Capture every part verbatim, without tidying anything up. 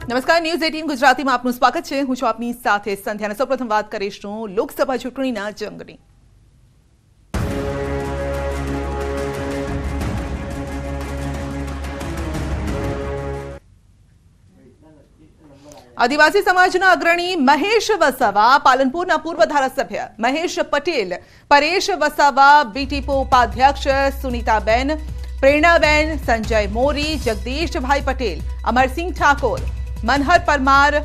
નમસ્કાર, ન્યૂઝ અઠ્ઠાવીસ ગુજરાતીમાં આપનું સ્વાગત છે। હું છું આપની સાથે સંધ્યા। સૌપ્રથમ વાત કરીશું લોકસભા ચૂંટણીના જંગની। આદિવાસી સમાજના અગ્રણી મહેશ વસાવા, પાલનપુરના પૂર્વ ધારાસભ્ય મહેશ પટેલ, પરેશ વસાવા, બીટીપો ઉપાધ્યક્ષ સુનીતાબેન, પ્રેરણાબેન, સંજય મોરી, જગદીશભાઈ પટેલ, અમરસિંહ ઠાકોર, मनहर परमार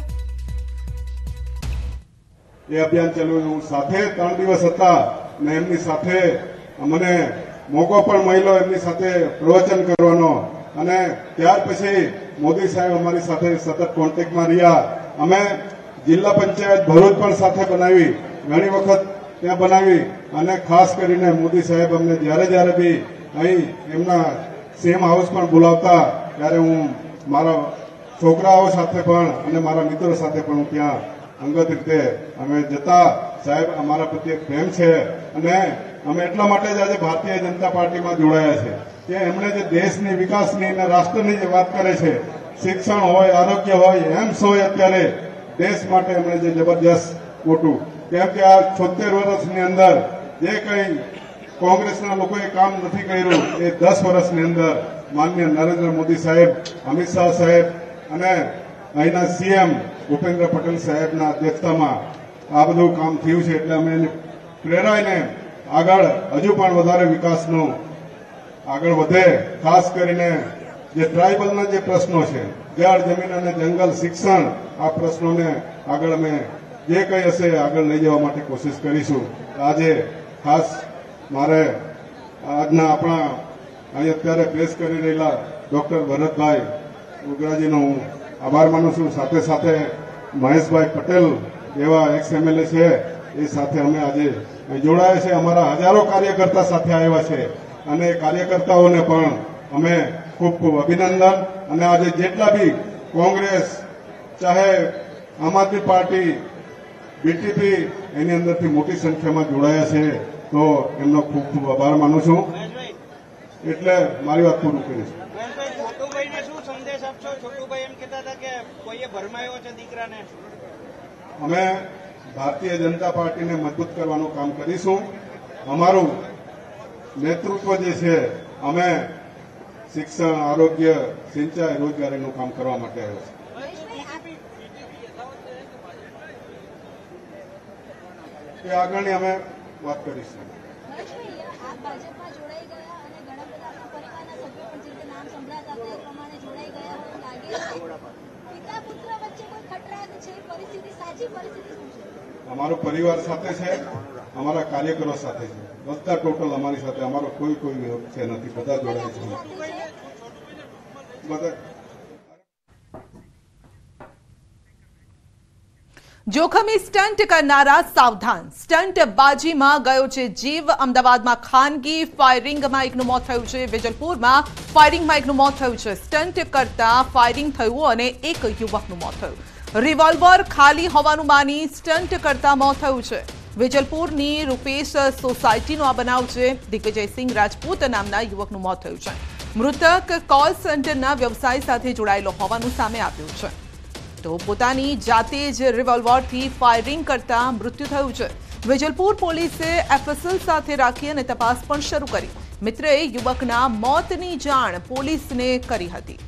ये अभियान चलू साथे त्रण दिवस हता ने एमनी साथे मने मोको पण मळ्यो एमनी साथे प्रवचन करवानो अने त्यार पछी मोदी साहेब अमारी साथे सतत कॉन्टेक्ट में रह्या। अमे जिल्ला पंचायत भरूच पण साथे बनावी, घणी वखत त्यां बनावी अने खास करीने मोदी साहेब अमने ज्यारे ज्यारे बी अहीं एमना सेम हाउस पण बोलावता त्यारे हूँ मारा छोकराओ साथे पण अने मारा मित्रों साथे पण त्यां अंगत रीते अमे जता साहेब अमारा प्रत्ये प्रेम छे अने अमे एटला माटे ज आज भारतीय जनता पार्टी में जोड़ाया छे के एमणे जे देशनी विकासनी अने राष्ट्रनी जे वात करे छे, शिक्षण होय, आरोग्य होय, एम्स होय, अत्यारे देश माटे एमणे जे जबरदस्त मोटुं केम के आ छोतेर वर्षनी अंदर जे कई कांग्रेसना लोकोए काम नथी कर्युं ए दस वर्षनी अंदर माननीय नरेन्द्र मोदी साहेब, अमित शाह साहेब અને અહીંના સીએમ ભૂપેન્દ્ર પટેલ સાહેબના અધ્યક્ષતામાં આ બધું કામ થયું છે એટલે અમે એને પ્રેરાઈને આગળ હજુ પણ વધારે વિકાસનો આગળ વધે। ખાસ કરીને જે ટ્રાઇબલના જે પ્રશ્નો છે, જળ, જમીન અને જંગલ, શિક્ષણ, આ પ્રશ્નોને આગળ અમે જે કંઈ હશે આગળ લઈ જવા માટે કોશિશ કરીશું। આજે ખાસ મારે આજના આપણા અહીં અત્યારે પ્રેસ કરી રહેલા ડોક્ટર ભરતભાઈ ઉગરાજીનો હું આભાર માનું છું। સાથે સાથે મહેશભાઈ પટેલ જેવા એક્સ એમએલએ છે એ સાથે અમે આજે જોડાયા છે। અમારા હજારો કાર્યકર્તા સાથે આવ્યા છે અને કાર્યકર્તાઓને પણ અમે ખૂબ ખૂબ અભિનંદન। અને આજે જેટલા બી કોંગ્રેસ, ચાહે આમ આદમી પાર્ટી, બીટીપી એની અંદરથી મોટી સંખ્યામાં જોડાયા છે તો એમનો ખૂબ ખૂબ આભાર માનું છું। એટલે મારી વાત પૂરું કરીશ। અમે ભારતીય जनता पार्टी ने मजबूत करवानुं काम करीशुं। अमारुं नेतृत्व जे छे अमे शिक्षण, आरोग्य, सिंचाई, रोजगारीनुं काम करवा माटे आव्या छे। ए आगळनी अमे वात करीशुं। અમારો પરિવાર સાથે છે, અમારા કાર્યકરો સાથે છે, બધા ટોટલ અમારી સાથે, અમારો કોઈ કોઈ છે નથી, બધા જોડાય છે બધા। જોખમી સ્ટન્ટ કરનારા સાવધાન, સ્ટન્ટ બાજીમાં ગયો છે જીવ। અમદાવાદમાં ખાનગી ફાયરિંગમાં એકનું મોત થયું છે। વેજલપુરમાં ફાયરિંગમાં એકનું મોત થયું છે। સ્ટન્ટ કરતા ફાયરિંગ થયું અને એક યુવકનું મોત થયું। રિવોલ્વર ખાલી હોવાનું માની સ્ટન્ટ કરતા મોત થયું છે। વેજલપુરની રૂપેશ સોસાયટીનો આ બનાવ છે। દિગ્વિજયસિંહ રાજપૂત નામના યુવકનું મોત થયું છે। મૃતક કોલ સેન્ટરના વ્યવસાય સાથે જોડાયેલો હોવાનું સામે આવ્યું છે। તો પોતાની જાતે જ રિવોલ્વરથી ફાયરિંગ કરતા મૃત્યુ થયું છે। વેજલપુર પોલીસે એફએસએલ સાથે રાખી અને તપાસ પણ શરૂ કરી। મિત્રએ યુવકના મોતની જાણ પોલીસને કરી હતી।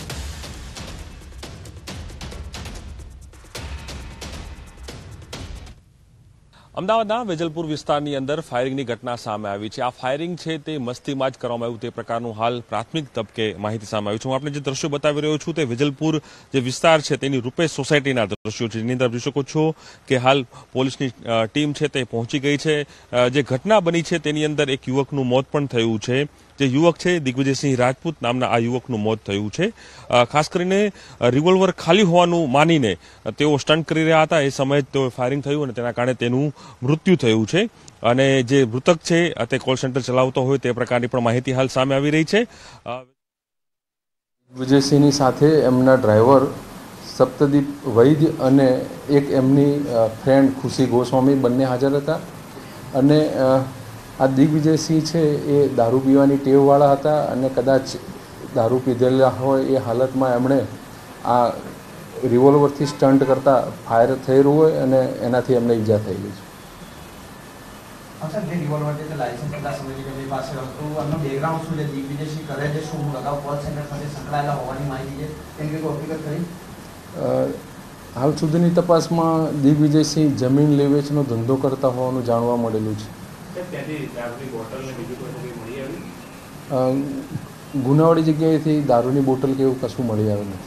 અમદાવાદના વેજલપુર વિસ્તારની અંદર ફાયરિંગની ઘટના સામે આવી છે। આ ફાયરિંગ છે તે મસ્તીમાં જ કરવામાં આવ્યું તે પ્રકારનું હાલ પ્રાથમિક તબકે માહિતી સામે આવી છે। હું આપને જે દ્રશ્યો બતાવી રહ્યો છું તે વેજલપુર જે વિસ્તાર છે તેની રૂપેશ સોસાયટીના દ્રશ્યો છે, જેની અંદર જોઈ શકો છો કે હાલ પોલીસની ટીમ છે તે પહોંચી ગઈ છે। જે ઘટના બની છે તેની અંદર એક યુવકનું મોત પણ થયું છે। જે યુવક છે દિગ્વિજયસિંહ રાજપૂત નામના આ યુવકનું મોત થયું છે। ખાસ કરીને રિવોલ્વર ખાલી હોવાનું માનીને તેઓ સ્ટન્ટ કરી રહ્યા હતા, એ સમયે તેઓ ફાયરિંગ થયું અને તેના કારણે તેનું મૃત્યુ થયું છે। અને જે મૃતક છે તે કોલ સેન્ટર ચલાવતો હોય તે પ્રકારની પણ માહિતી હાલ સામે આવી રહી છે। વિજયસિંહની સાથે એમના ડ્રાઈવર સપ્તદીપ વૈદ્ય અને એક એમની ફ્રેન્ડ ખુશી ગોસ્વામી બંને હાજર હતા। અને આ દિગ્વિજયસિંહ છે એ દારૂ પીવાની ટેવવાળા હતા અને કદાચ દારૂ પીધેલા હોય એ હાલતમાં એમણે આ રિવોલ્વરથી સ્ટન્ટ કરતા ફાયર થયેલું હોય અને એનાથી એમને ઈજા થયેલી છે. અચ્છા, જે રિવોલ્વર છે તે લાયસન્સ કેટલા સમયથી તેમની પાસે હતું, એમનો બેકગ્રાઉન્ડ શું છે, દિગ્વિજયસિંહ કરે છે શું, અગાઉ કોલ સેન્ટર સાથે સંકળાયેલા હોવાની માહિતી છે, તેની કોઈ હકીકત ખરી? હાલ સુધીની તપાસમાં દિગ્વિજયસિંહ જમીન લેવેચનો ધંધો કરતા હોવાનું જાણવા મળેલું છે. ગુનાવાળી જગ્યાએથી દારૂની બોટલ કે એવું કશું મળી આવે નથી.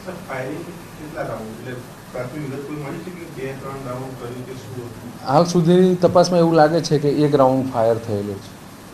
હાલ સુધીની તપાસમાં એવું લાગે છે કે એક રાઉન્ડ ફાયર થયેલો છે.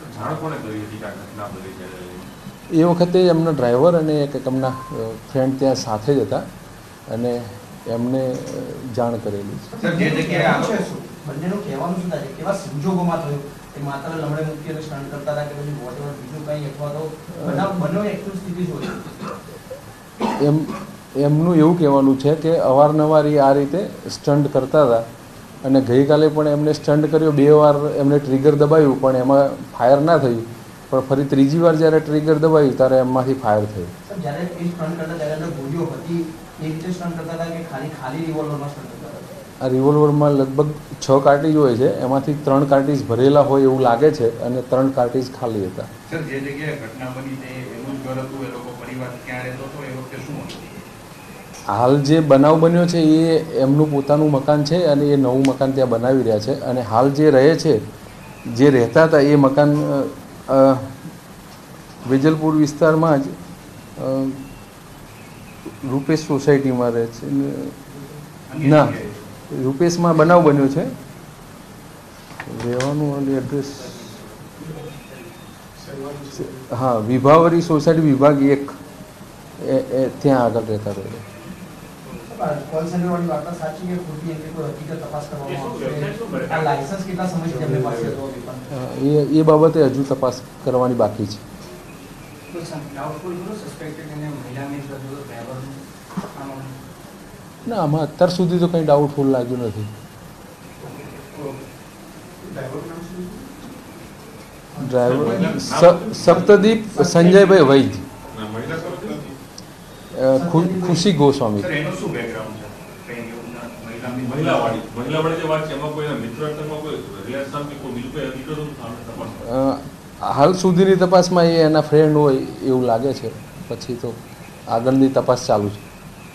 એ વખતે એમના ડ્રાઈવર અને એક એમના ફ્રેન્ડ ત્યાં સાથે જ હતા અને એમને જાણ કરેલી છે. જે જગ્યાએ બંનેનું કહેવાનું શું થાય, કેવા સંજોગોમાં થયું, એ માત્ર લમડે મૂકી અને સ્ટન્ટ કરતા હતા કે પછી વોટ બીજું કંઈ, અથવા તો બનાવ બંને એકદમ સ્થિતિ શું છે? એમ એમનું એવું કહેવાનું છે કે અવારનવાર એ આ રીતે સ્ટન્ટ કરતા હતા અને ગઈકાલે પણ એમને સ્ટન્ટ કર્યો, બે વાર એમને ટ્રિગર દબાવ્યું પણ એમાં ફાયર ના થયું, પણ ફરી ત્રીજી વાર જ્યારે ટ્રિગર દબાવ્યું ત્યારે એમાંથી ફાયર થયું. જ્યારે એ સ્ટન્ટ કરતા ત્યારે અંદર ગોળીઓ હતી, એ રીતે સ્ટન્ટ કરતા હતા કે ખાલી ખાલી રિવોલ્વરમાં સ્ટન્ટ કરતા હતા? આ રિવોલ્વરમાં લગભગ છ કાર્ટીજ હોય છે, એમાંથી ત્રણ કાર્ટીજ ભરેલા હોય એવું લાગે છે અને ત્રણ કાર્ટીજ ખાલી હતા. સર, જે જગ્યાએ ઘટના બની તે એનું જ ઘર હતું, એ લોકો પરિવાર ક્યાં રહેતો હતો, એ વખતે શું હતું? હાલ જે બનાવ બન્યો છે એ એમનું પોતાનું મકાન છે અને એ નવું મકાન ત્યાં બનાવી રહ્યા છે અને હાલ જે રહે છે, જે રહેતા હતા એ મકાન વેજલપુર વિસ્તારમાં જ રૂપેશ સોસાયટીમાં રહે છે. ના, રૂપેશમાં બનાવ બન્યો છે, રહેવાનું એડ્રેસ હા વિભાવરી સોસાયટી વિભાગ એક એ ત્યાં આગળ રહેતા રહે. કોલ સેન્ટર વાળી વાત સાચી કે ખોટી, એની કોઈ હકીકત તપાસ કરવામાં આવશે? આ લાયસન્સ કેટલા સમયથી તેમની પાસે હતો એ એ બાબતે હજુ તપાસ કરવાની બાકી છે. ના, આમાં અત્યાર સુધી તો કંઈ ડાઉટફુલ લાગ્યું નથી. ડ્રાઈવર સપ્તદીપ સંજયભાઈ વૈદ, ખુશી ગોસ્વામી. હાલ સુધીની તપાસમાં એ એના ફ્રેન્ડ હોય એવું લાગે છે, પછી તો આગળની તપાસ ચાલુ છે.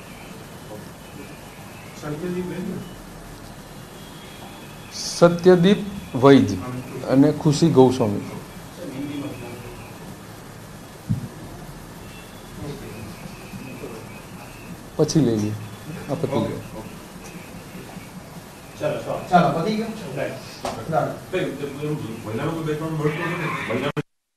સત્યદીપ વૈદ અને ખુશી ગોસ્વામી. પછી લઈ લઈએ આ પતી ગયો. ચાલો પતી ગયો.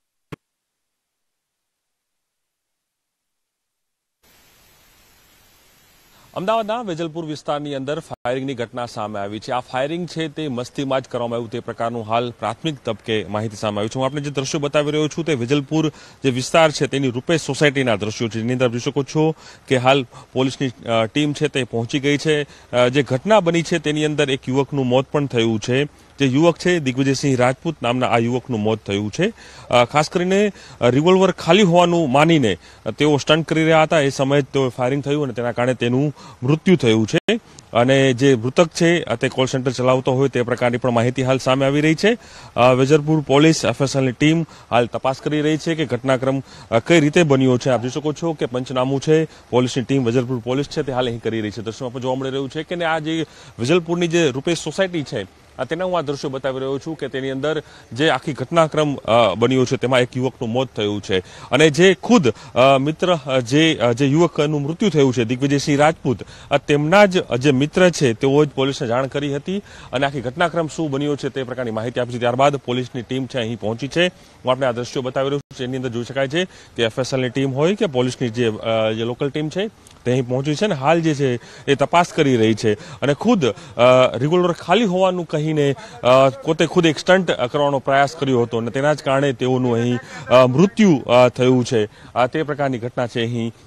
અમદાવાદના વેજલપુર વિસ્તારની અંદર ફાયરિંગની ઘટના સામે આવી છે. આ ફાયરિંગ છે તે મસ્તીમાં જ કરવામાં આવ્યું તે પ્રકારનું હાલ પ્રાથમિક તબકે માહિતી સામે આવી છે. હું આપણે જે દ્રશ્યો બતાવી રહ્યો છું તે વેજલપુર જે વિસ્તાર છે તેની રૂપેશ સોસાયટીના દ્રશ્યો છે, જેની અંદર જોઈ શકો છો કે હાલ પોલીસની ટીમ છે તે પહોંચી ગઈ છે. જે ઘટના બની છે તેની અંદર એક યુવકનું મોત પણ થયું છે. જે યુવક છે દિગ્વિજયસિંહ રાજપૂત નામના આ યુવકનું મોત થયું છે. ખાસ કરીને રિવોલ્વર ખાલી હોવાનું માનીને તેઓ સ્ટન્ટ કરી રહ્યા હતા, એ સમયે તેઓ ફાયરિંગ થયું અને તેના કારણે તેનું મૃત્યુ થયું છે. અને જે મૃતક છે તે કોલ સેન્ટર ચલાવતો હોય તે પ્રકારની પણ માહિતી હાલ સામે આવી રહી છે. વેજલપુર પોલીસ એફએસએલની ટીમ હાલ તપાસ કરી રહી છે કે ઘટનાક્રમ કઈ રીતે બન્યો છે. આપ જોઈ શકો છો કે પંચનામું છે પોલીસની ટીમ વેજલપુર પોલીસ છે તે હાલ અહીં કરી રહી છે. દ્રશ્યોમાં જોવા મળી રહ્યું છે કે આ જે વેજલપુરની જે રૂપેશ સોસાયટી છે તેના હું આ દ્રશ્યો બતાવી રહ્યો છું કે તેની અંદર જે આખી ઘટનાક્રમ બન્યો છે તેમાં એક યુવકનું મોત થયું છે અને જે ખુદ મિત્ર જે જે યુવકનું મૃત્યુ થયું છે દિગ્વિજયસિંહ રાજપૂત, તેમના જ જે મિત્ર છે તેઓ જ પોલીસને જાણ કરી હતી અને આખી ઘટનાક્રમ શું બન્યો છે તે પ્રકારની માહિતી આપી છે. ત્યારબાદ પોલીસની ટીમ છે અહીં પહોંચી છે. હું આપણે આ દ્રશ્યો બતાવી રહ્યો છું, જેની અંદર જોઈ શકાય છે કે એફએસએલની ટીમ હોય કે પોલીસની જે લોકલ ટીમ છે તે અહીં પહોંચી છે અને હાલ જે છે એ તપાસ કરી રહી છે અને ખુદ રિવોલ્વર ખાલી હોવાનું કહીને પોતે ખુદ એક સ્ટન્ટ કરવાનો પ્રયાસ કર્યો હતો અને તેના જ કારણે તેઓનું અહીં મૃત્યુ થયું છે. તે પ્રકારની ઘટના છે અહીં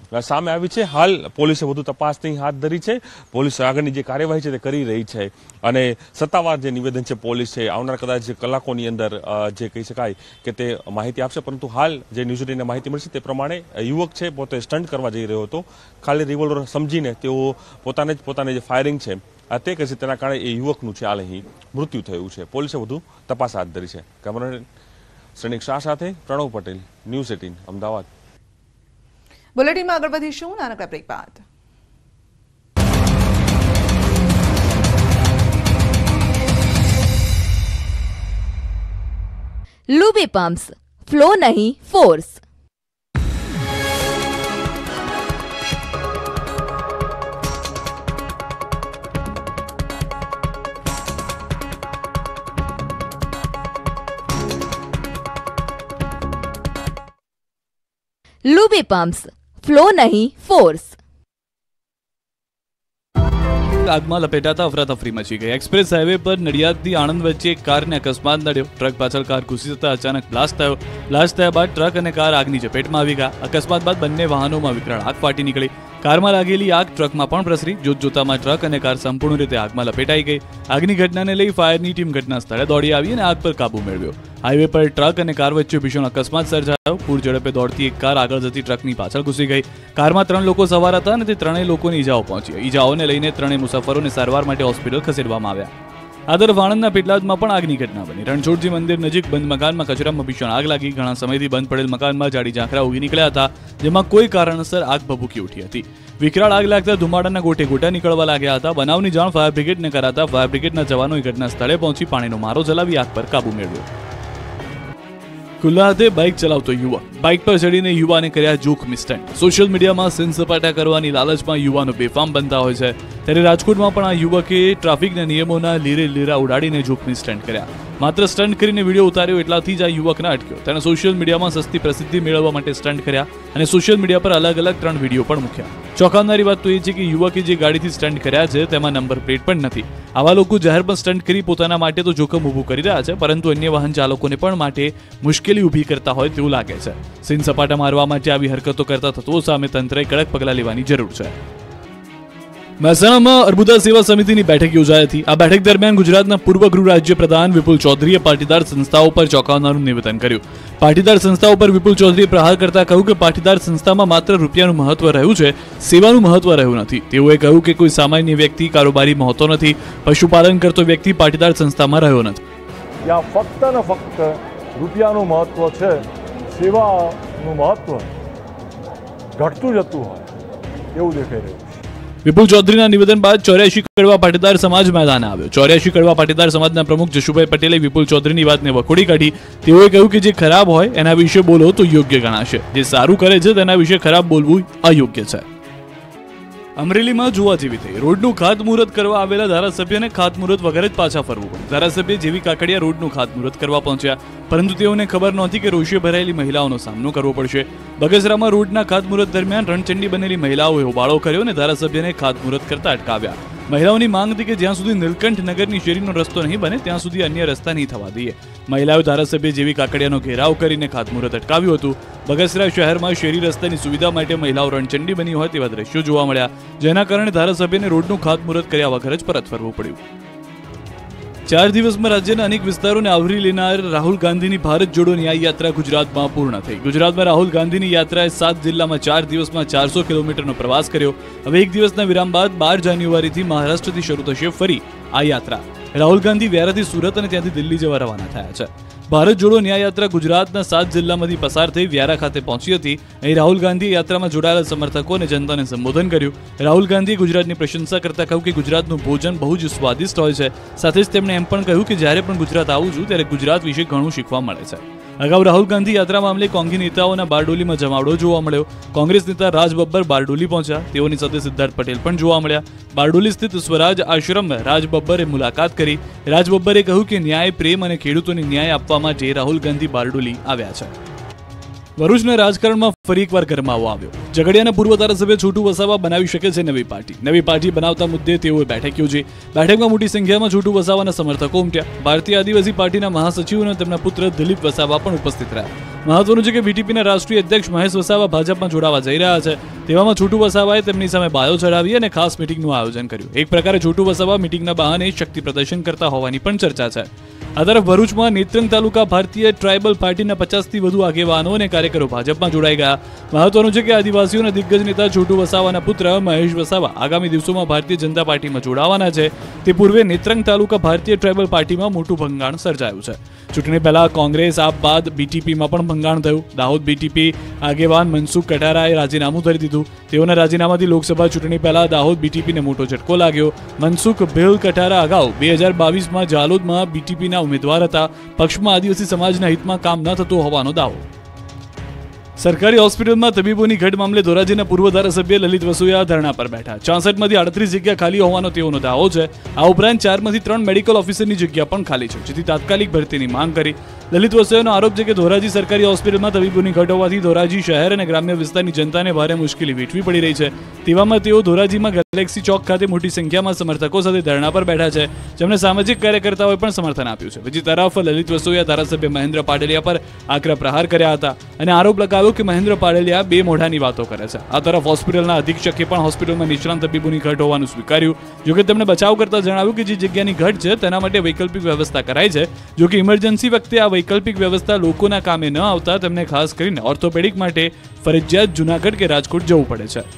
સામે આવી છે। હાલ પોલીસે વધુ તપાસની હાથ ધરી છે। પોલીસ આગળની જે કાર્યવાહી છે તે કરી રહી છે અને સત્તાવાર જે નિવેદન છે પોલીસ છે આવનાર કદાચ કલાકોની અંદર જે કહી શકાય કે તે માહિતી આપશે। પરંતુ હાલ જે ન્યૂઝ એટીનને માહિતી મળશે તે પ્રમાણે યુવક છે પોતે સ્ટન્ટ કરવા જઈ રહ્યો હતો। ખાલી રિવોલ્વર સમજીને તેઓ પોતાને જ પોતાને જે ફાયરિંગ છે તે કહે છે તેના કારણે એ યુવકનું છે હાલ અહીં મૃત્યુ થયું છે। પોલીસે વધુ તપાસ હાથ ધરી છે। કેમેરામેન શ્રેણિક શાહ સાથે પ્રણવ પટેલ, ન્યૂઝ એટીન, અમદાવાદ। બુલેટિનમાં આગળ વધીશું નાનકડા બ્રેક બાદ। લુબી પમ્પ્સ, ફ્લો નહીં ફોર્સ। લુબી પમ્પ્સ, ફ્લો નહીં ફોર્સ। આગમાં લપેટાતા અફરાતફરી મચી ગઈ। એક્સપ્રેસ હાઈવે પર નડિયાદથી આણંદ વચ્ચે એક કારને અકસ્માત નડ્યો। ટ્રક પાછળ કાર ઘૂસી જતા અચાનક બ્લાસ્ટ થયો। બ્લાસ્ટ થયા બાદ ટ્રક અને કાર આગની ઝપેટમાં આવી ગયા। અકસ્માત બાદ બંને વાહનોમાં વિકરાળ આગ ફાટી નીકળી। કારમાં લાગેલી આગ ટ્રકમાં પણ પ્રસરી। જોત જોતામાં ટ્રક અને કાર સંપૂર્ણ રીતે આગમાં લપેટાઈ ગઈ। આગની ઘટનાને લઈ ફાયરની ટીમ ઘટના સ્થળે દોડી આવી અને આગ પર કાબુ મેળવ્યો। હાઈવે પર ટ્રક અને કાર વચ્ચે ભીષણ અકસ્માત સર્જાયો। પૂર ઝડપે દોડતી એક કાર આગળ જતી ટ્રકની પાછળ ઘૂસી ગઈ। કારમાં ત્રણ લોકો સવાર હતા અને તે ત્રણેય લોકોને ઈજાઓ પહોંચી। ઈજાઓને લઈને ત્રણેય મુસાફરોને સારવાર માટે હોસ્પિટલ ખસેડવામાં આવ્યા। આ તરફ આણંદના પેટલાદમાં પણ આગની ઘટના બની। રણછોડજી મંદિર નજીક બંધ મકાનમાં કચરામાં ભીષણ આગ લાગી। ઘણા સમયથી બંધ પડેલ મકાનમાં જાડી ઝાંખરા ઉગી નીકળ્યા હતા, જેમાં કોઈ કારણસર આગ ભભૂકી ઉઠી હતી। વિકરાળ આગ લાગતા ધુમાડાના ગોટે ગોટા નીકળવા લાગ્યા હતા। બનાવની જાણ ફાયર બ્રિગેડને કરાતા ફાયર બ્રિગેડના જવાનોએ ઘટના સ્થળે પહોંચી પાણીનો મારો ચલાવી આગ પર કાબુ મેળવ્યો। ખુલ્લા હાથે બાઇક ચલાવતો યુવક, બાઇક પર ચડીને યુવાને કર્યા જોખમી સ્ટન્ટ। સોશિયલ મીડિયામાં સીન સપાટા કરવાની લાલચમાં યુવાનો બેફામ બનતા હોય છે, ત્યારે રાજકોટમાં પણ આ યુવકે ટ્રાફિકના નિયમોના લીરે લીરા ઉડાડીને જોખમી સ્ટન્ટ કર્યા। માત્ર સ્ટન્ટ કરીને વિડીયો ઉતાર્યો એટલાથી જ આ યુવકને અટક્યો। તેણે સોશિયલ મીડિયામાં સસ્તી પ્રસિદ્ધિ મેળવવા માટે સ્ટન્ટ કર્યા અને સોશિયલ મીડિયા પર અલગ અલગ ત્રણ વિડીયો પણ મૂક્યા। ચોંકાવનારી વાત તો એ છે કે યુવકે જે ગાડીથી સ્ટન્ટ કર્યા છે તેમાં નંબર પ્લેટ પણ નથી। આવા લોકો જાહેરમાં સ્ટન્ટ કરી પોતાના માટે તો જોખમ ઊભું કરી રહ્યા છે, પરંતુ અન્ય વાહન ચાલકોને પણ માટે મુશ્કેલી ઊભી કરતા હોય તેવું લાગે છે। સીન સપાટા મારવા માટે આવી હરકતો કરતા તત્વો સામે તંત્રએ કડક પગલાં લેવાની જરૂર છે। મહેસાણામાં અર્બુદા સેવા સમિતિની બેઠક યોજાઈ હતી। આ બેઠક દરમિયાન ગુજરાતના પૂર્વ ગૃહ રાજ્ય પ્રધાન વિપુલ ચૌધરીએ પાટીદાર સંસ્થાઓ પર ચોંકાવનારું નિવેદન કર્યું। પાટીદાર સંસ્થાઓ પર વિપુલ ચૌધરીએ પ્રહાર કરતા કહ્યું કે પાટીદાર સંસ્થામાં માત્ર રૂપિયાનું મહત્વ રહ્યું છે, સેવાનું મહત્વ રહ્યું નથી। તેઓએ કહ્યું કે કોઈ સામાન્ય વ્યક્તિ કારોબારી હોતો નથી, પશુપાલન કરતો વ્યક્તિ પાટીદાર સંસ્થામાં રહ્યો નથી। ત્યાં ફક્ત ને ફક્ત રૂપિયાનું મહત્વ છે, સેવાનું મહત્વ ઘટતું જતું હોય એવું દેખાઈ રહ્યું છે। વિપુલ ચૌધરીના નિવેદન બાદ ચોર્યાસી કડવા પાટીદાર સમાજ મેદાને આવ્યો। ચોર્યાસી કડવા પાટીદાર સમાજના પ્રમુખ જશુભાઈ પટેલે વિપુલ ચૌધરીની વાતને વખોડી કાઢી। તેઓએ કહ્યું કે જે ખરાબ હોય એના વિશે બોલો તો યોગ્ય ગણાશે, જે સારું કરે છે તેના વિશે ખરાબ બોલવું અયોગ્ય છે। અમરેલીમાં જોવા જેવી થઈ રોડનું ખાતમુહૂર્ત કરવા આવેલા ધારાસભ્યને ખાતમુહૂર્ત વગર જ પાછા ફરવું પડ્યું। ધારાસભ્ય જેવી કાકડિયા રોડનું ખાતમુહૂર્ત કરવા પહોંચ્યા, પરંતુ તેઓને ખબર નહોતી કે રોષે ભરાયેલી મહિલાઓનો સામનો કરવો પડશે। બગસરામાં રોડના ખાતમુહૂર્ત દરમિયાન રણચંડી બનેલી મહિલાઓએ હોબાળો કર્યો અને ધારાસભ્યને ખાતમુહૂર્ત કરતા અટકાવ્યા। મહિલાઓની માંગ હતી કે જ્યાં સુધી નીલકંઠ નગરની શેરીનો રસ્તો નહીં બને ત્યાં સુધી અન્ય રસ્તા નહીં થવા દઈએ। મહિલાઓ ધારાસભ્ય જેવી કાકડિયાનો ઘેરાવ કરીને ખાતમુહૂર્ત અટકાવ્યું હતું। બગસરા શહેરમાં શેરી રસ્તાની સુવિધા માટે મહિલાઓ રણચંડી બની હોય તેવા દ્રશ્યો જોવા મળ્યા, જેના કારણે ધારાસભ્યને રોડનું ખાતમુહૂર્ત કર્યા વગર જ પરત ફરવું પડ્યું। ચાર દિવસમાં રાજ્યના અનેક વિસ્તારોને આવરી લેનાર રાહુલ ગાંધીની ભારત જોડો ન્યાય યાત્રા ગુજરાતમાં પૂર્ણ થઈ। ગુજરાતમાં રાહુલ ગાંધીની યાત્રાએ સાત જિલ્લામાં ચાર દિવસમાં ચારસો કિલોમીટરનો પ્રવાસ કર્યો। હવે એક દિવસના વિરામ બાદ બાર જાન્યુઆરીથી મહારાષ્ટ્રથી શરૂ થશે ફરી આ યાત્રા। રાહુલ ગાંધી વ્યારાથી સુરત અને ત્યાંથી દિલ્હી જવા રવાના થયા છે। ભારત જોડો ન્યાય યાત્રા ગુજરાતના સાત જિલ્લામાંથી પસાર થઈ વ્યારા ખાતે પહોંચી હતી। અહીં રાહુલ ગાંધીએ યાત્રામાં જોડાયેલા સમર્થકો અને જનતાને સંબોધન કર્યું। રાહુલ ગાંધીએ ગુજરાતની પ્રશંસા કરતા કહ્યું કે ગુજરાતનું ભોજન બહુ જ સ્વાદિષ્ટ હોય છે। સાથે જ તેમણે એમ પણ કહ્યું કે જ્યારે પણ ગુજરાત આવું છું ત્યારે ગુજરાત વિશે ઘણું શીખવા મળે છે। અગાઉ રાહુલ ગાંધી યાત્રા મામલે કોંગ્રેસ નેતાઓના બારડોલીમાં જમાવડો જોવા મળ્યો। કોંગ્રેસ નેતા રાજ બબ્બર બારડોલી પહોંચ્યા, તેઓની સાથે સિદ્ધાર્થ પટેલ પણ જોવા મળ્યા। બારડોલી સ્થિત સ્વરાજ આશ્રમમાં રાજ બબ્બરે મુલાકાત કરી। રાજ બબ્બરે કહ્યું કે ન્યાય, પ્રેમ અને ખેડૂતોને ન્યાય આપવા માટે રાહુલ ગાંધી બારડોલી આવ્યા છે। ભરૂચના રાજકારણમાં ફરી એકવાર ગરમાવો આવ્યો। ઝઘડિયાના પૂર્વ ધારાસભ્ય છોટુ વસાવા બનાવી શકે છે નવી પાર્ટી। નવી પાર્ટી બનાવતા મુદ્દે તેઓએ બેઠક યોજી। બેઠકમાં મોટી સંખ્યામાં છોટુ વસાવાના સમર્થકો ઉમટ્યા। ભારતીય આદિવાસી પાર્ટીના મહાસચિવ અને તેમના પુત્ર દિલીપ વસાવા પણ ઉપસ્થિત રહ્યા। મહત્વનું છે કે બીટીપીના રાષ્ટ્રીય અધ્યક્ષ મહેશ વસાવા ભાજપમાં જોડાવા જઈ રહ્યા છે. તેવામાં છોટુ વસાવાએ તેમની સામે બાયો ચડાવી અને ખાસ મિટિંગનું આયોજન કર્યું. એક પ્રકારે છોટુ વસાવા મિટિંગના બહાને શક્તિ પ્રદર્શન કરતા હોવાની પણ ચર્ચા છે. આ તરફ ભરૂચમાં નેત્રંગ તાલુકા ભારતીય ટ્રાયબલ પાર્ટીના પચાસથી વધુ આગેવાનો અને કાર્યકરો ભાજપમાં જોડાઈ ગયા. મહત્વનું છે કે આદિવાસીઓના દિગ્ગજ નેતા છોટુ વસાવાના પુત્ર મહેશ વસાવા આગામી દિવસોમાં ભારતીય જનતા પાર્ટીમાં જોડાવાના છે. તે પૂર્વે નેત્રંગ તાલુકા ભારતીય ટ્રાયબલ પાર્ટીમાં મોટું ભંગાણ સર્જાયું છે. ચૂંટણી પહેલા કોંગ્રેસ આપ બાદ બીટીપીમાં પણ ભંગાણ થયું. દાહોદ બીટીપી આગેવાન મનસુખ કટારાએ રાજીનામું ધરી દીધું. તેઓના રાજીનામાથી લોકસભા ચૂંટણી પહેલા દાહોદ બીટીપીને મોટો ઝટકો લાગ્યો. મનસુખ ભીલ કટારા અગાઉ બે હજાર બાવીસમાં જાલોદમાં બીટીપીના ઉમેદવાર હતા. પક્ષમાં આદિવાસી સમાજના હિતમાં કામ ન થતું હોવાનો દાવો. સરકારી હોસ્પિટલમાં તબીબોની ઘટ મામલે ધોરાજીના પૂર્વ ધારાસભ્ય લલિત વસોયા ધરણા પર બેઠા. ચોસઠ માંથી આડત્રીસ જગ્યા ખાલી હોવાનો તેઓનો દાવો છે. આ ઉપરાંત ચાર માંથી ત્રણ મેડિકલ ઓફિસરની જગ્યા પણ ખાલી છે, જેથી તાત્કાલિક ભરતીની માંગ કરી. લલિત વસોયાનો આરોપ છે કે ધોરાજી સરકારી હોસ્પિટલમાં તબીબોની ઘટ હોવાથી ધોરાજી શહેર અને ગ્રામ્ય વિસ્તારની જનતાને ભારે મુશ્કેલી વેઠવી પડી રહી છે. તેવામાં તેઓ ધોરાજીમાં ગેલેક્સી ચોક ખાતે મોટી સંખ્યામાં સમર્થકો સાથે ધરણા પર બેઠા છે, જેમને સામાજિક કાર્યકર્તાઓએ પણ સમર્થન આપ્યું છે. બીજી તરફ લલિત વસોયા ધારાસભ્ય મહેન્દ્ર પાડલિયા પર આકરા પ્રહાર કર્યા હતા અને આરોપ લગાવ્યો કે મહેન્દ્ર પાડલિયા બે મોઢાની વાતો કરે છે. આ તરફ હોસ્પિટલના અધિક્ષકે પણ હોસ્પિટલમાં નિષ્ણાંત તબીબોની ઘટ હોવાનું સ્વીકાર્યું. જોકે તેમણે બચાવ કરતા જણાવ્યું કે જે જગ્યાની ઘટ છે તેના માટે વૈકલ્પિક વ્યવસ્થા કરાઈ છે. જોકે ઇમરજન્સી વખતે આ વૈકલ્પિક વ્યવસ્થા લોકોના કામે ન આવતા તેમને ખાસ કરીને ઓર્થોપેડિક માટે ફરજિયાત જૂનાગઢ કે રાજકોટ જવું પડે છે.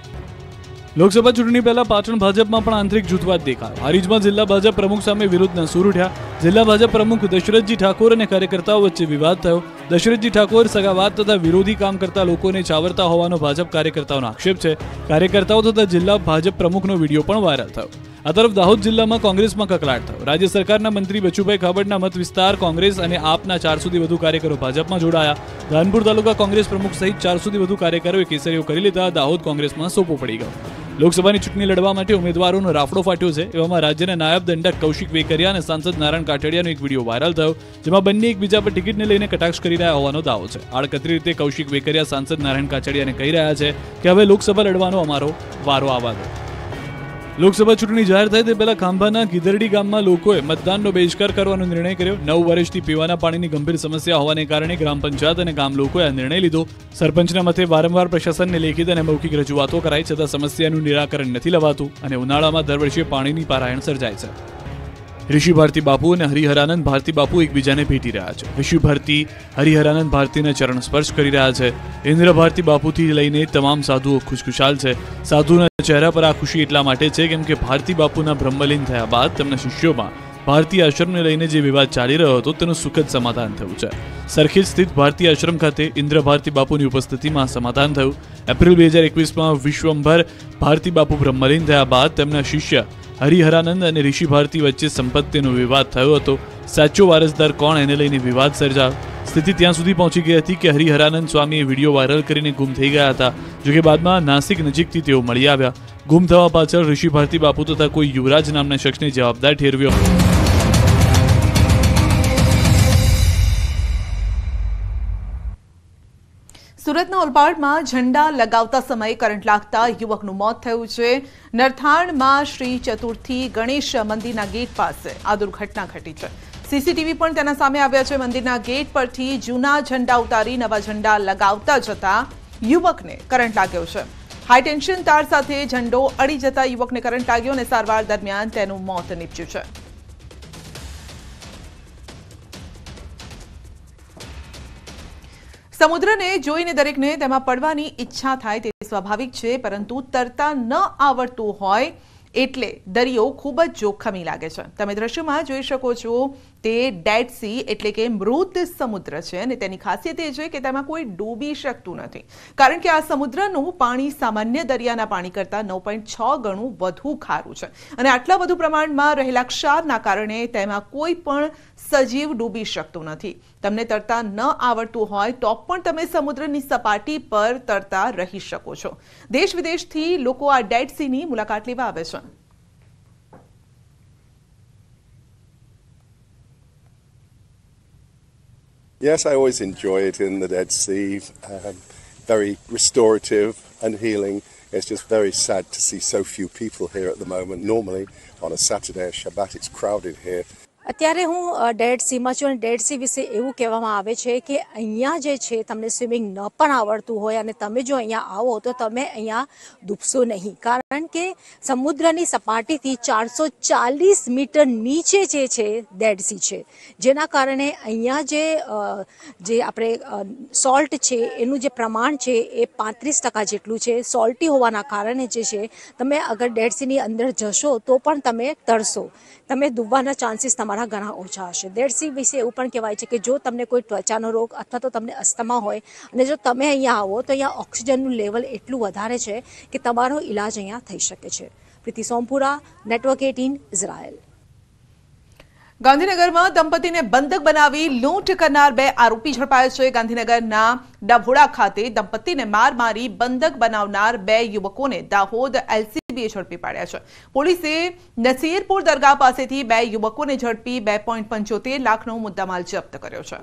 લોકસભા ચૂંટણી પહેલા પાટણ ભાજપમાં પણ આંતરિક જૂથવાદ દેખાયો. હારીજમાં જિલ્લા ભાજપ પ્રમુખ સામે વિરોધના સૂર ઉઠ્યા. જિલ્લા ભાજપ પ્રમુખ દશરથજી ઠાકોર અને કાર્યકર્તાઓ વચ્ચે વિવાદ થયો. દશરથજી ઠાકોર સગાવાદ તથા વિરોધી કામ કરતા લોકોને ચાવરતા હોવાનો ભાજપ કાર્યકર્તાઓનો આક્ષેપ છે. કાર્યકર્તાઓ તથા જિલ્લા ભાજપ પ્રમુખનો વિડીયો પણ વાયરલ થયો. આ તરફ દાહોદ જિલ્લામાં કોંગ્રેસમાં કકળાટ થયો. રાજ્ય સરકારના મંત્રી બચુભાઈ ખાબડના મત વિસ્તાર કોંગ્રેસ અને આપના ચારસોથી વધુ કાર્યકરો ભાજપમાં જોડાયા. ધાનપુર તાલુકા કોંગ્રેસ પ્રમુખ સહિત ચારસોથી વધુ કાર્યકરોએ કેસરીઓ કરી લીધા. દાહોદ કોંગ્રેસમાં સોપો પડી ગયો. લોકસભાની ચૂંટણી લડવા માટે ઉમેદવારોનો રાફડો ફાટ્યો છે. એવામાં રાજ્યના નાયબ દંડક કૌશિક વેકરિયા અને સાંસદ નારાયણ કાછડિયાનો એક વિડીયો વાયરલ થયો, જેમાં બંને એકબીજા પર ટિકિટને લઈને કટાક્ષ કરી રહ્યા હોવાનો દાવો છે. આડકતરી રીતે કૌશિક વેકરિયા સાંસદ નારાયણ કાછડિયાને કહી રહ્યા છે કે હવે લોકસભા લડવાનો અમારો વારો આવવા દો. લોકસભા ચૂંટણી જાહેર થાય તે પહેલા ખાંભાના ગીદરડી ગામમાં લોકોએ મતદાનનો બહિષ્કાર કરવાનો નિર્ણય કર્યો. નવ વર્ષથી પીવાના પાણીની ગંભીર સમસ્યા હોવાને કારણે ગ્રામ પંચાયત અને ગામ લોકોએ આ નિર્ણય લીધો. સરપંચના મતે વારંવાર પ્રશાસનને લેખિત અને મૌખિક રજૂઆતો કરાઈ છતાં સમસ્યાનું નિરાકરણ નથી લવાતું અને ઉનાળામાં દર વર્ષે પાણીની પારાયણ સર્જાય છે. ઋષિ ભારતી બાપુ અને હરિહરાનંદ ભારતી બાપુ એકબીજાને ભેટી રહ્યા છે. ઋષિ ભારતી હરિહરાનંદ ભારતીના ચરણ સ્પર્શ કરી રહ્યા છે. ઇન્દ્ર ભારતી બાપુથી લઈને તમામ સાધુઓ ખુશખુશાલ છે. સાધુના ચહેરા પર આ ખુશી એટલા માટે છે કેમ કે ભારતી બાપુના બ્રહ્મલીન થયા બાદ તેમના શિષ્યોમાં ભારતીય આશ્રમને લઈને જે વિવાદ ચાલી રહ્યો હતો તેનું સુખદ સમાધાન થયું છે. સરખેજ સ્થિત ભારતીય આશ્રમ ખાતે ઇન્દ્ર ભારતી બાપુની ઉપસ્થિતિમાં સમાધાન થયું. એપ્રિલ બે હજાર એકવીસમાં વિશ્વંભર ભારતી બાપુ બ્રહ્મલીન થયા બાદ તેમના શિષ્ય હરિહરાનંદ અને ઋષિ ભારતી વચ્ચે સંપત્તિનો વિવાદ થયો હતો. સાચો વારસદાર કોણ એને લઈને વિવાદ સર્જાયો. સ્થિતિ ત્યાં સુધી પહોંચી ગઈ હતી કે હરિહરાનંદ સ્વામીએ વિડીયો વાયરલ કરીને ગુમ થઈ ગયા હતા. જોકે બાદમાં નાસિક નજીકથી તેઓ મળી આવ્યા. ગુમ થવા પાછળ ઋષિ ભારતી બાપુ તથા કોઈ યુવરાજ નામના શખ્સને જવાબદાર ઠેરવ્યો. સુરતના ઓલપાડમાં ઝંડા લગાવતા સમયે કરંટ લાગતા યુવકનું મોત થયું છે. નરથાણમાં શ્રી ચતુર્થી ગણેશ મંદિરના ગેટ પાસે આ દુર્ઘટના ઘટી છે. સીસીટીવી પણ તેના સામે આવ્યા છે. મંદિરના ગેટ પરથી જૂના ઝંડા ઉતારી નવા ઝંડા લગાવતા જતા યુવકને કરંટ લાગ્યો છે. હાઈ ટેન્શન તાર સાથે ઝંડો અડી જતા યુવકને કરંટ લાગ્યો અને સારવાર દરમિયાન તેનું મોત નીપજ્યું છે. સમુદ્રને જોઈને દરેકને તેમાં પડવાની ઈચ્છા થાય તે સ્વાભાવિક છે, પરંતુ તરતા ન આવડતું હોય એટલે દરિયો ખૂબ જ જોખમી લાગે છે. તમે દ્રશ્યમાં જોઈ શકો છો તે ડેડ સી એટલે કે મૃત સમુદ્ર છે અને તેની ખાસિયત એ છે કે તેમાં કોઈ ડૂબી શકતું નથી, કારણ કે આ સમુદ્રનું પાણી સામાન્ય દરિયાના પાણી કરતાં નવ પોઈન્ટ છ ગણું વધુ ખારું છે અને આટલા વધુ પ્રમાણમાં રહેલા ક્ષારના કારણે તેમાં કોઈ પણ સજીવ ડૂબી શકતું નથી. તમને તરતા ન આવડતું હોય તો પણ તમે સમુદ્રની સપાટી પર તરતા રહી શકો છો. દેશ વિદેશથી લોકો આ ડેડ સીની મુલાકાત લેવા આવે છે. Yes, I always enjoy it in the Dead Sea. Um, very restorative and healing. It's just very sad to see so few people here at the moment. Normally, on a Saturday or Shabbat, it's crowded here. અત્યારે હું dead સીમાં છું અને dead C વિશે એવું કહેવામાં આવે છે કે અહીંયા જે છે તમને સ્વિમિંગ ન પણ આવડતું હોય અને તમે જો અહીંયા આવો તો તમે અહીંયા ડૂબશો નહીં, કારણ કે સમુદ્રની સપાટીથી ચારસો ચાલીસ મીટર નીચે જે છે ડેડ સી છે, જેના કારણે અહીંયા જે જે આપણે સોલ્ટ છે એનું જે પ્રમાણ છે એ પાંત્રીસ ટકા જેટલું છે. સોલ્ટી હોવાના કારણે જે છે તમે અગર ડેડ સીની અંદર જશો તો પણ તમે તરશો, તમે ડૂબવાના ચાન્સીસ તમારા ઘણા ઓછા હશે. ડેડ સી વિશે એવું પણ કહેવાય છે કે જો તમને કોઈ ત્વચાનો રોગ અથવા તો તમને અસ્થમા હોય અને જો તમે અહીંયા આવો તો અહીંયા ઓક્સિજનનું લેવલ એટલું વધારે છે કે તમારો ઈલાજ અહીંયા થઈ શકે છે. પ્રીતિ સોમપુરા, નેટવર્ક અઠાર, ઇઝરાયલ. ગાંધીનગરમાં દંપતીને બંધક બનાવી લૂંટ કરનાર બે આરોપી ઝડપાયા છે. ગાંધીનગરના ડભોડા ખાતે દંપતીને માર મારી બંધક બનાવનાર બે યુવકોને દાહોદ એલસીબીએ ઝડપી પાડ્યા છે. પોલીસે નસીરપુર દરગાહ પાસેથી બે યુવકોને ઝડપી બે પોઈન્ટ પંચોતેર લાખનો મુદ્દામાલ જપ્ત કર્યો છે.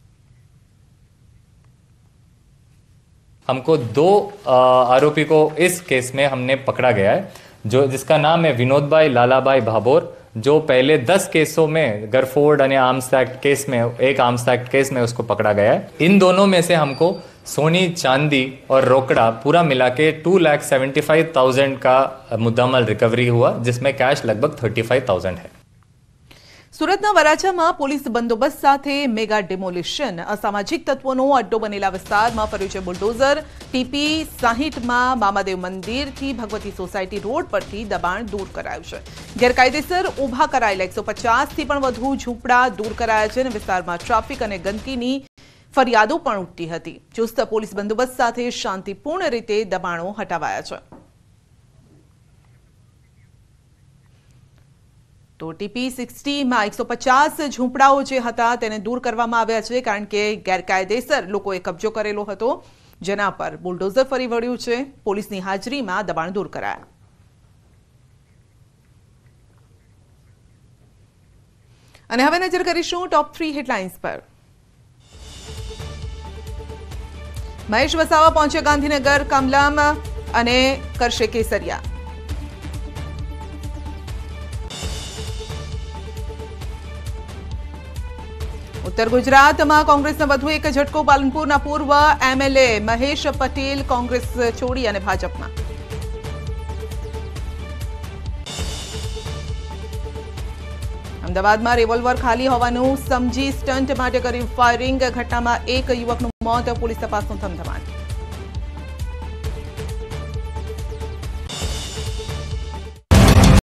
हमको दो आरोपी को इस केस में हमने पकड़ा गया है, जो जिसका नाम है विनोद भाई लालाभाई भाभोर, जो पहले दस केसों में गरफोर्ड और आर्म्स एक्ट केस में एक आर्म्स एक्ट केस में उसको पकड़ा गया है. इन दोनों में से हमको सोनी, चांदी और रोकड़ा पूरा मिला के two lakh seventy five thousand का मुद्दामाल रिकवरी हुआ, जिसमें कैश लगभग थर्टी फाइव थाउजेंड है. સુરતના વરાછામાં પોલીસ બંદોબસ્ત સાથે મેગા ડિમોલિશન. અસામાજિક તત્વોનો અડ્ડો બનેલા વિસ્તારમાં ફર્યું છે બુલડોઝર. ટીપી સાહીઠમાં મામાદેવ મંદિરથી ભગવતી સોસાયટી રોડ પરથી દબાણ દૂર કરાયું છે. ગેરકાયદેસર ઊભા કરાયેલા એકસો પચાસથી પણ વધુ ઝૂંપડા દૂર કરાયા છે અને વિસ્તારમાં ટ્રાફિક અને ગંદકીની ફરિયાદો પણ ઉઠતી હતી. ચુસ્ત પોલીસ બંદોબસ્ત સાથે શાંતિપૂર્ણ રીતે દબાણો હટાવાયા છે. તો ટીપી સિક્સટીમાં એકસો પચાસ ઝૂંપડાઓ જે હતા તેને દૂર કરવામાં આવ્યા છે, કારણ કે ગેરકાયદેસર લોકોએ કબજો કરેલો હતો, જેના પર બુલડોઝર ફરી વળ્યું છે. પોલીસની હાજરીમાં દબાણ દૂર કરાયા. અને હવે નજર કરીશું ટોપ થ્રી હેડલાઇન્સ પર. મહેશ વસાવા પહોંચ્યા ગાંધીનગર, કમલમ અને કરશે કેસરિયા. ઉત્તર ગુજરાતમાં કોંગ્રેસનો વધુ એક ઝટકો. પાલનપુરના પૂર્વ એમએલએ મહેશ પટેલ કોંગ્રેસ છોડી અને ભાજપમાં. અમદાવાદમાં રિવોલ્વર ખાલી હોવાનું સમજી સ્ટન્ટ માટે કર્યું ફાયરિંગ. ઘટનામાં એક યુવકનું મોત. પોલીસ તપાસનો ધમધમાટ.